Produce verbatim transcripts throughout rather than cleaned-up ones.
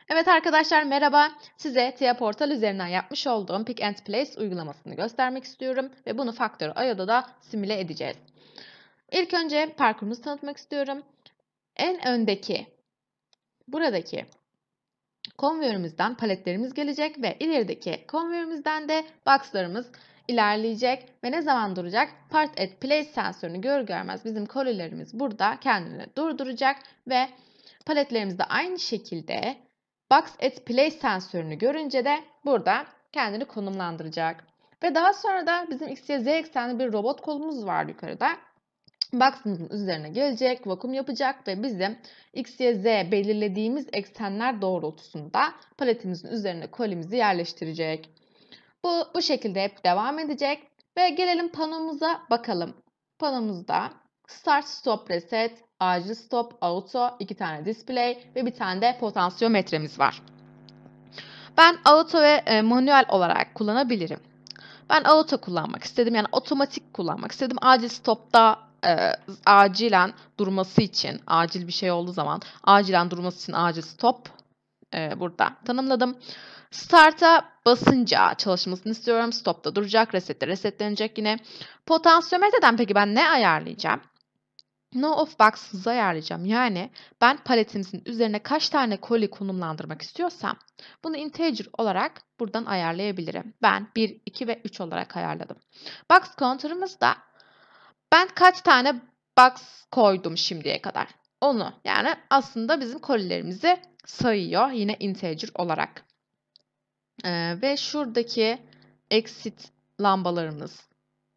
Evet arkadaşlar merhaba. Size Tia Portal üzerinden yapmış olduğum Pick and Place uygulamasını göstermek istiyorum ve bunu Factor I O'da da simüle edeceğiz. İlk önce parkurumuzu tanıtmak istiyorum. En öndeki, buradaki konveyörümüzden paletlerimiz gelecek ve ilerideki konveyörümüzden de boxlarımız ilerleyecek ve ne zaman duracak? Part at Place sensörünü görür görmez bizim kolilerimiz burada kendini durduracak ve paletlerimiz de aynı şekilde Box at Place sensörünü görünce de burada kendini konumlandıracak. Ve daha sonra da bizim X Y Z eksenli bir robot kolumuz var yukarıda. Box'ımızın üzerine gelecek, vakum yapacak ve bizim X Y Z belirlediğimiz eksenler doğrultusunda paletimizin üzerine kolimizi yerleştirecek. Bu, bu şekilde hep devam edecek ve gelelim panomuza bakalım. Panomuzda Start, Stop, Reset, Acil Stop, Auto, iki tane Display ve bir tane de potansiyometremiz var. Ben Auto ve e, manuel olarak kullanabilirim. Ben auto kullanmak istedim. Yani otomatik kullanmak istedim. Acil stopta e, acilen durması için, acil bir şey olduğu zaman acilen durması için acil stop e, burada tanımladım. Start'a basınca çalışmasını istiyorum. Stop'ta duracak, resette resetlenecek yine. Potansiyometreden peki ben ne ayarlayacağım? No of box hızı ayarlayacağım. Yani ben paletimizin üzerine kaç tane koli konumlandırmak istiyorsam bunu integer olarak buradan ayarlayabilirim. Ben bir, iki ve üç olarak ayarladım. Box counter'ımızda ben kaç tane box koydum şimdiye kadar? Onu yani aslında bizim kolilerimizi sayıyor yine integer olarak. Ee, ve şuradaki exit lambalarımız.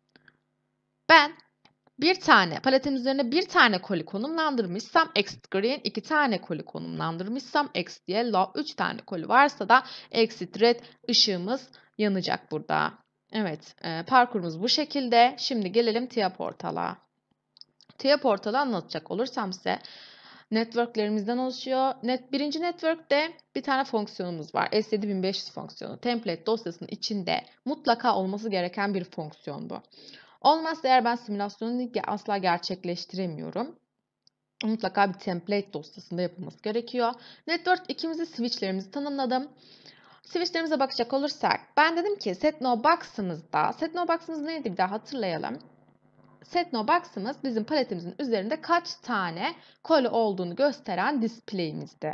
Ben bir tane paletin üzerine bir tane koli konumlandırmışsam exit green, iki tane koli konumlandırmışsam exit yellow, üç tane koli varsa da exit red ışığımız yanacak burada. Evet, e, parkurumuz bu şekilde. Şimdi gelelim Tia Portal'a. Tia Portal'ı anlatacak olursam size networklerimizden oluşuyor. Net, birinci network'te bir tane fonksiyonumuz var. S yedi bin beş yüz fonksiyonu. Template dosyasının içinde mutlaka olması gereken bir fonksiyon bu. Olmazsa eğer ben simülasyonu asla gerçekleştiremiyorum. Mutlaka bir template dosyasında yapılması gerekiyor. Network ikimizi switchlerimizi tanımladım. Switchlerimize bakacak olursak ben dedim ki setNoBox'ımızda, setNoBox'ımız neydi bir daha hatırlayalım. setNoBox'ımız bizim paletimizin üzerinde kaç tane koli olduğunu gösteren display'imizdi.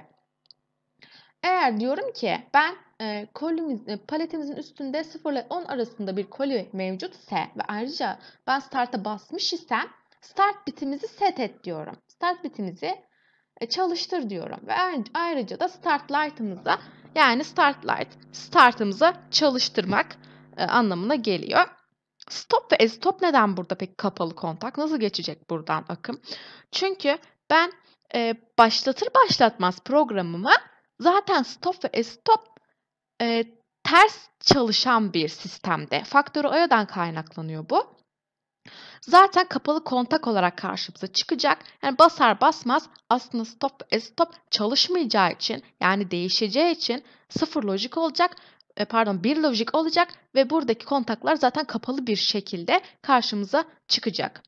Eğer diyorum ki ben e, kolimiz, e, paletimizin üstünde sıfır ile on arasında bir koli mevcutsa ve ayrıca ben start'a basmış isem start bitimizi set et diyorum. Start bitimizi e, çalıştır diyorum. Ve ayrıca da start light'ımıza yani start light start'ımıza çalıştırmak e, anlamına geliyor. Stop ve stop neden burada pek kapalı kontak? Nasıl geçecek buradan akım? Çünkü ben e, başlatır başlatmaz programımı zaten stop ve stop e, ters çalışan bir sistemde. Faktörü o yüzden kaynaklanıyor bu. Zaten kapalı kontak olarak karşımıza çıkacak. Yani basar basmaz aslında stop ve stop çalışmayacağı için yani değişeceği için sıfır lojik olacak. E, pardon bir lojik olacak ve buradaki kontaklar zaten kapalı bir şekilde karşımıza çıkacak.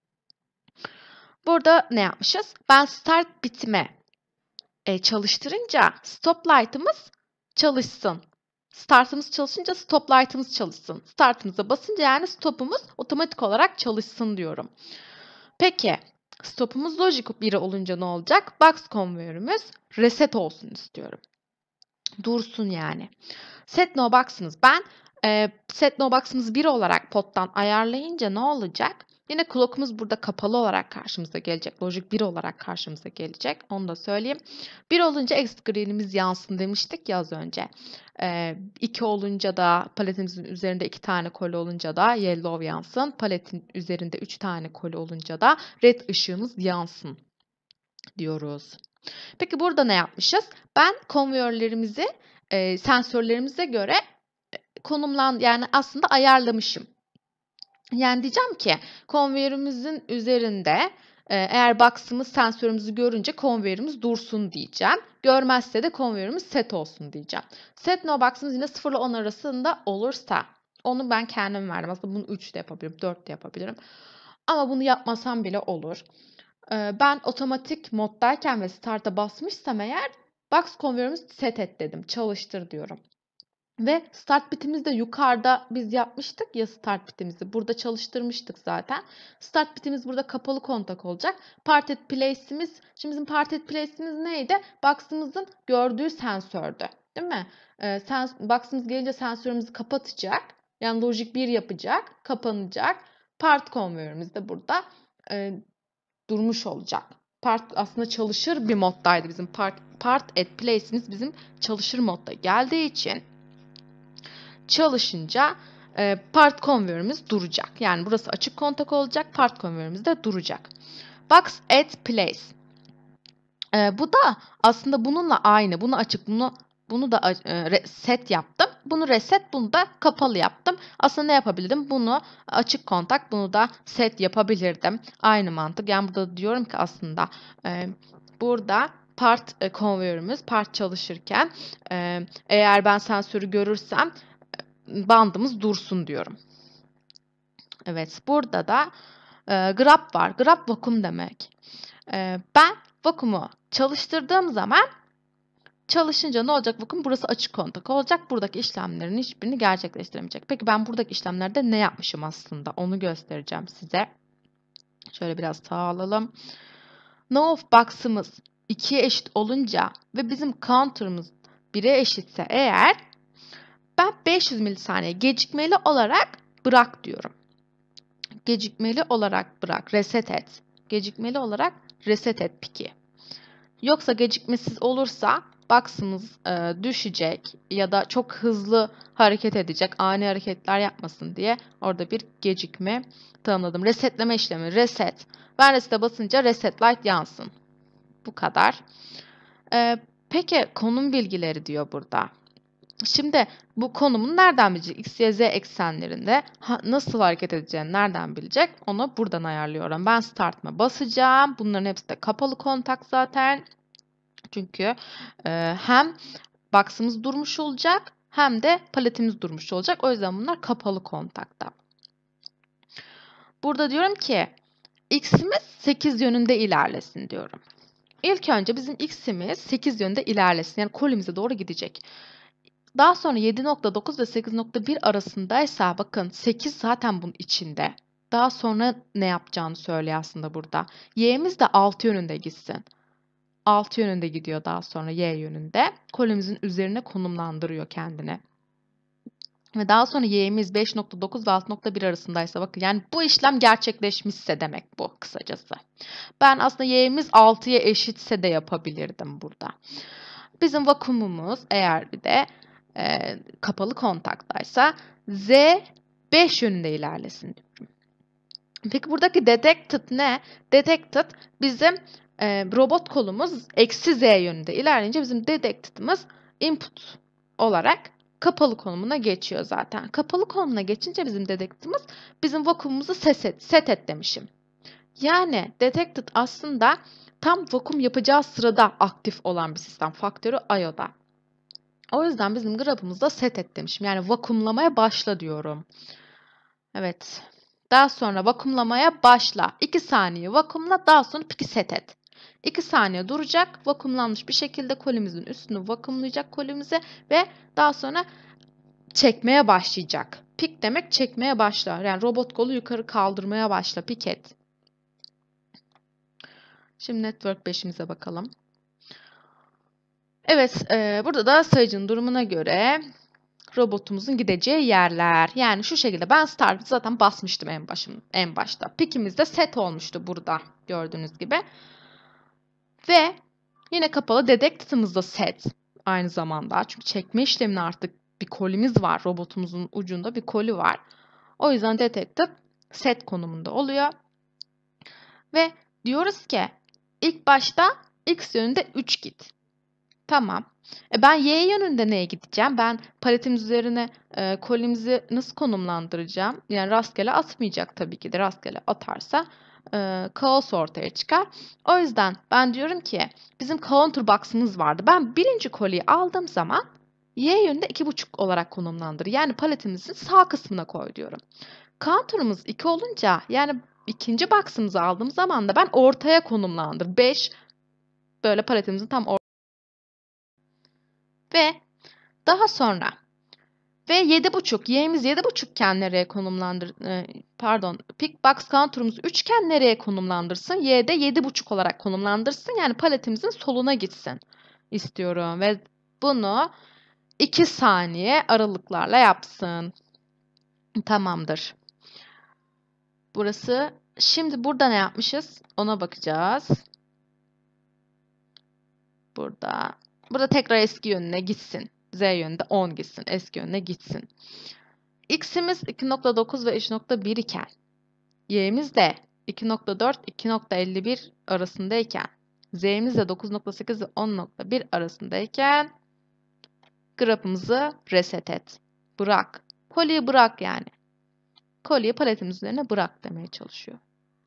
Burada ne yapmışız? Ben start bitime e, çalıştırınca stop light'ımız çalışsın. Start'ımız çalışınca stop light'ımız çalışsın. Start'ımıza basınca yani stop'umuz otomatik olarak çalışsın diyorum. Peki stop'umuz logic biri olunca ne olacak? Box konveyörümüz reset olsun istiyorum. Dursun yani. Set no box'ımız ben e, set no box'ımız bir olarak pottan ayarlayınca ne olacak? Yine clock'umuz burada kapalı olarak karşımıza gelecek. Logic bir olarak karşımıza gelecek. Onu da söyleyeyim. bir olunca exit green'imiz yansın demiştik ya az önce. E, iki olunca da paletimizin üzerinde iki tane koli olunca da yellow yansın. Paletin üzerinde üç tane koli olunca da red ışığımız yansın diyoruz. Peki burada ne yapmışız? Ben konveyörlerimizi e, sensörlerimize göre konumlan yani aslında ayarlamışım. Yani diyeceğim ki konveyörümüzün üzerinde e, eğer box'ımız sensörümüzü görünce konveyörümüz dursun diyeceğim. Görmezse de konveyörümüz set olsun diyeceğim. Set no box'ımız yine sıfır ile on arasında olursa onu ben kendim verdim. Aslında bunu üç de yapabilirim, dört de yapabilirim. Ama bunu yapmasam bile olur. E, ben otomatik moddayken ve start'a basmışsam eğer Box converter'ımız set et dedim. Çalıştır diyorum. Ve start bitimiz de yukarıda biz yapmıştık ya start bitimizi. Burada çalıştırmıştık zaten. Start bitimiz burada kapalı kontak olacak. Parted place'imiz, şimdi bizim parted place'imiz neydi? Box'ımızın gördüğü sensördü. Değil mi? Ee, sens box'ımız gelince sensörümüzü kapatacak. Yani logic bir yapacak. Kapanacak. Part converter'ımız de burada e, durmuş olacak. Part aslında çalışır bir moddaydı bizim. Part, part at place'imiz bizim çalışır modda geldiği için çalışınca e, part converter'ımız duracak. Yani burası açık kontak olacak. Part converter'ımız de duracak. Box at place. E, bu da aslında bununla aynı. Bunu açık, bunu bunu da e, set yaptım. Bunu reset, bunu da kapalı yaptım. Aslında ne yapabilirim? Bunu açık kontak, bunu da set yapabilirdim. Aynı mantık. Yani burada diyorum ki aslında e, burada part e, converter'ımız part çalışırken e, eğer ben sensörü görürsem bandımız dursun diyorum. Evet, burada da e, grab var. Grab vakum demek. E, ben vakumu çalıştırdığım zaman çalışınca ne olacak? Vakum burası açık kontak olacak. Buradaki işlemlerin hiçbirini gerçekleştiremeyecek. Peki ben buradaki işlemlerde ne yapmışım aslında? Onu göstereceğim size. Şöyle biraz sağa alalım. No of box'ımız ikiye eşit olunca ve bizim counter'ımız bire eşitse eğer ben beş yüz milisaniye gecikmeli olarak bırak diyorum. Gecikmeli olarak bırak, reset et. Gecikmeli olarak reset et piki. Yoksa gecikmesiz olursa box'ımız e, düşecek ya da çok hızlı hareket edecek, ani hareketler yapmasın diye orada bir gecikme tanımladım. Resetleme işlemi, reset. Ben reset'e basınca reset light yansın. Bu kadar. E, peki konum bilgileri diyor burada. Şimdi bu konumunu nereden bilecek? X, Y, Z eksenlerinde ha, nasıl hareket edeceğini nereden bilecek? Onu buradan ayarlıyorum. Ben start'ıma basacağım. Bunların hepsi de kapalı kontak zaten. Çünkü e, hem box'ımız durmuş olacak hem de paletimiz durmuş olacak. O yüzden bunlar kapalı kontakta. Burada diyorum ki X'imiz sekiz yönünde ilerlesin diyorum. İlk önce bizim X'imiz sekiz yönünde ilerlesin. Yani kolimize doğru gidecek. Daha sonra yedi nokta dokuz ve sekiz nokta bir arasındaysa bakın sekiz zaten bunun içinde. Daha sonra ne yapacağını söylüyor aslında burada. Y'miz de altı yönünde gitsin. altı yönünde gidiyor daha sonra Y yönünde. Kolimizin üzerine konumlandırıyor kendini. Ve daha sonra Y'miz beş nokta dokuz ve altı nokta bir arasındaysa bakın yani bu işlem gerçekleşmişse demek bu kısacası. Ben aslında Y'miz altıya eşitse de yapabilirdim burada. Bizim vakumumuz eğer bir de e, kapalı kontaktaysa Z beş yönünde ilerlesin diyorum. Peki buradaki detected ne? Detected bizim e, robot kolumuz eksi Z yönünde ilerleyince bizim detected'ımız input olarak kapalı konumuna geçiyor zaten. Kapalı konumuna geçince bizim detected'ımız bizim vakumumuzu set et, set et demişim. Yani detected aslında tam vakum yapacağı sırada aktif olan bir sistem. Faktörü I O da. O yüzden bizim grafımızda set et demişim. Yani vakumlamaya başla diyorum. Evet. Daha sonra vakumlamaya başla. iki saniye vakumla, daha sonra piki set et. iki saniye duracak. Vakumlanmış bir şekilde kolimizin üstünü vakumlayacak kolimize ve daha sonra çekmeye başlayacak. Pik demek çekmeye başla. Yani robot kolu yukarı kaldırmaya başla. Pik et. Şimdi network beşimize bakalım. Evet, e, burada da sayıcının durumuna göre robotumuzun gideceği yerler. Yani şu şekilde ben start zaten basmıştım en başım en başta. Pikimiz de set olmuştu burada gördüğünüz gibi. Ve yine kapalı detected'ımız da set aynı zamanda. Çünkü çekme işlemine artık bir kolimiz var. Robotumuzun ucunda bir koli var. O yüzden detected set konumunda oluyor. Ve diyoruz ki ilk başta X yönünde üç git. Tamam. E ben Y yönünde neye gideceğim? Ben paletimiz üzerine e, kolimizi nasıl konumlandıracağım? Yani rastgele atmayacak tabii ki de. Rastgele atarsa e, kaos ortaya çıkar. O yüzden ben diyorum ki bizim counter box'ımız vardı. Ben birinci koliyi aldığım zaman Y yönünde iki buçuk olarak konumlandır. Yani paletimizin sağ kısmına koy diyorum. Counter'ımız iki olunca yani ikinci box'ımızı aldığım zaman da ben ortaya konumlandır. beş böyle paletimizin tam ortaya Ve daha sonra ve yedi buçuk, y'miz yedi buçuk iken nereye konumlandır e, pardon, pick box counter'ımız üç iken nereye konumlandırsın? Y'de yedi buçuk olarak konumlandırsın. Yani paletimizin soluna gitsin istiyorum ve bunu iki saniye aralıklarla yapsın. Tamamdır. Burası. Şimdi burada ne yapmışız? Ona bakacağız. Burada. Burada tekrar eski yönüne gitsin. Z yönünde on gitsin. Eski yönüne gitsin. X'imiz iki nokta dokuz ve üç nokta bir iken, Y'miz de iki nokta dört iki nokta elli bir arasındayken, Z'miz de dokuz nokta sekiz ve on nokta bir arasındayken grafımızı reset et. Bırak. Kolyeyi bırak yani. Kolyeyi paletimiz üzerine bırak demeye çalışıyor.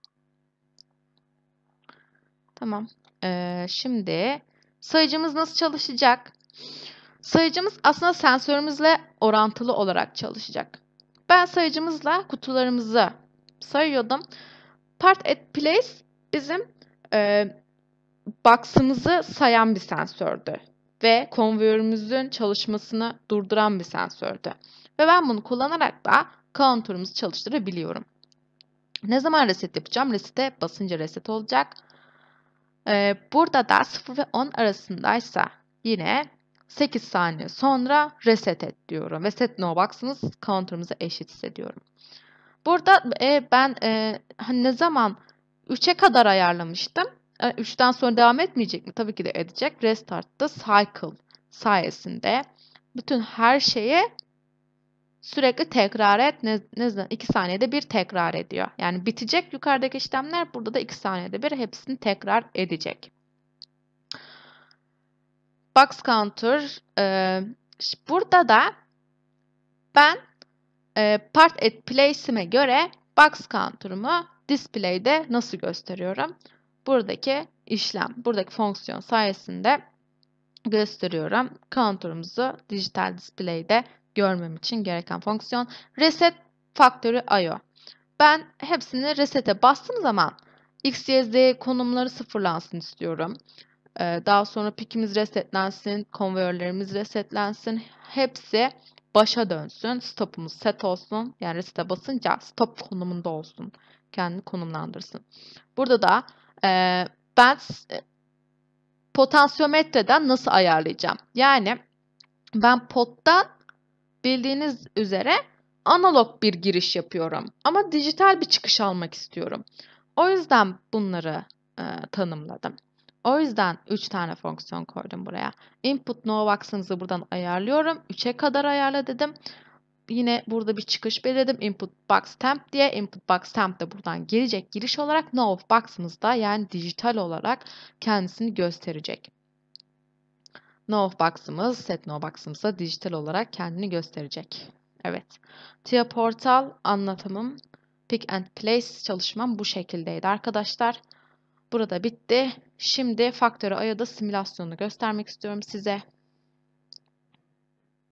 Tamam. Ee, şimdi sayıcımız nasıl çalışacak? Sayıcımız aslında sensörümüzle orantılı olarak çalışacak. Ben sayıcımızla kutularımızı sayıyordum. Part at place bizim e, box'ımızı sayan bir sensördü. Ve konveyörümüzün çalışmasını durduran bir sensördü. Ve ben bunu kullanarak da counter'ımızı çalıştırabiliyorum. Ne zaman reset yapacağım? Reset'e basınca reset olacak. Ee, burada da sıfır ve on arasındaysa yine sekiz saniye sonra reset et diyorum. Ve set no box'ımız counter'ımıza eşitse diyorum. Burada e, ben e, hani ne zaman üçe kadar ayarlamıştım. E, üçten sonra devam etmeyecek mi? Tabii ki de edecek. Restart the cycle sayesinde bütün her şeyi sürekli tekrar et. Ne, ne zaman? iki saniyede bir tekrar ediyor. Yani bitecek yukarıdaki işlemler. Burada da iki saniyede bir hepsini tekrar edecek. Box counter. E, burada da ben e, part at place'ime göre box counter'ımı display'de nasıl gösteriyorum? Buradaki işlem, buradaki fonksiyon sayesinde gösteriyorum. Counter'ımızı dijital display'de görmem için gereken fonksiyon reset factory I O. Ben hepsini reset'e bastığım zaman X, Y, Z konumları sıfırlansın istiyorum. Ee, daha sonra pick'imiz resetlensin, konveyörlerimiz resetlensin. Hepsi başa dönsün. Stop'umuz set olsun. Yani reset'e basınca stop konumunda olsun. Kendini konumlandırsın. Burada da e, ben potansiyometreden nasıl ayarlayacağım? Yani ben pottan bildiğiniz üzere analog bir giriş yapıyorum. Ama dijital bir çıkış almak istiyorum. O yüzden bunları e, tanımladım. O yüzden üç tane fonksiyon koydum buraya. Input no box'ınızı buradan ayarlıyorum. üçe kadar ayarla dedim. Yine burada bir çıkış belirledim. Input box temp diye. Input box temp de buradan gelecek giriş olarak. No box'ımızda yani dijital olarak kendisini gösterecek. No box'ımız, set no box'ımızda dijital olarak kendini gösterecek. Evet. TIA Portal anlatımım, pick and place çalışmam bu şekildeydi arkadaşlar. Burada bitti. Şimdi Factory I O'da simülasyonunu göstermek istiyorum size.